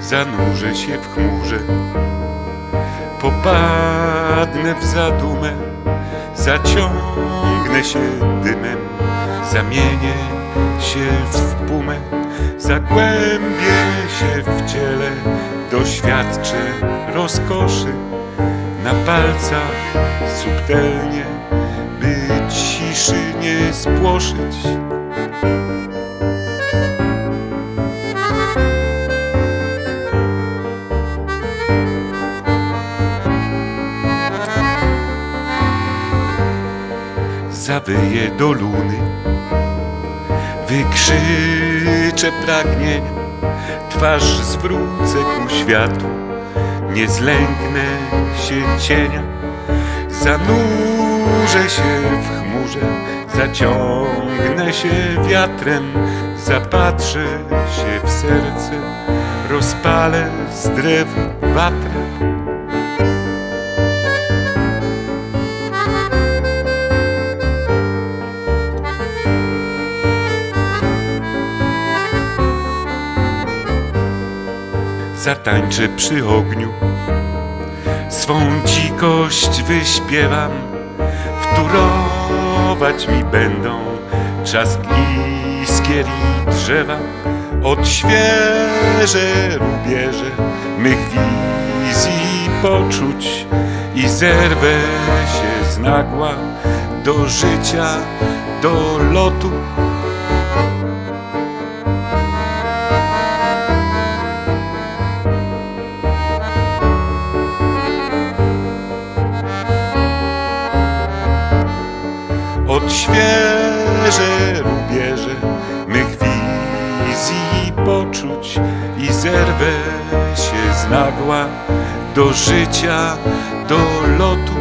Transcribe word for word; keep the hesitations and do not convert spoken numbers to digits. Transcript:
zanurzę się w chmurze, popadnę w zadumę, zaciągnę się dymem, zamienię się w pumę, zagłębię się w ciele, doświadczę rozkoszy na palcach subtelnie, by ciszy nie spłoszyć. Zawyję do luny, wykrzyczę pragnieniem, twarz zwrócę ku światu, nie zlęknę się cienia, zanurzę się w chmurze, zaciągnę się wiatrem, zapatrzę się w serce, rozpalę z drew watrę. Zatańczę przy ogniu, swą dzikość wyśpiewam, wtórować mi będą trzask iskier i drzewa. Odświeżę rubieże mych wizji i poczuć i zerwę się z nagła do życia, do lotu. Odświeżę rubieże mych wizji i poczuć i zerwę się z nagła do życia, do lotu.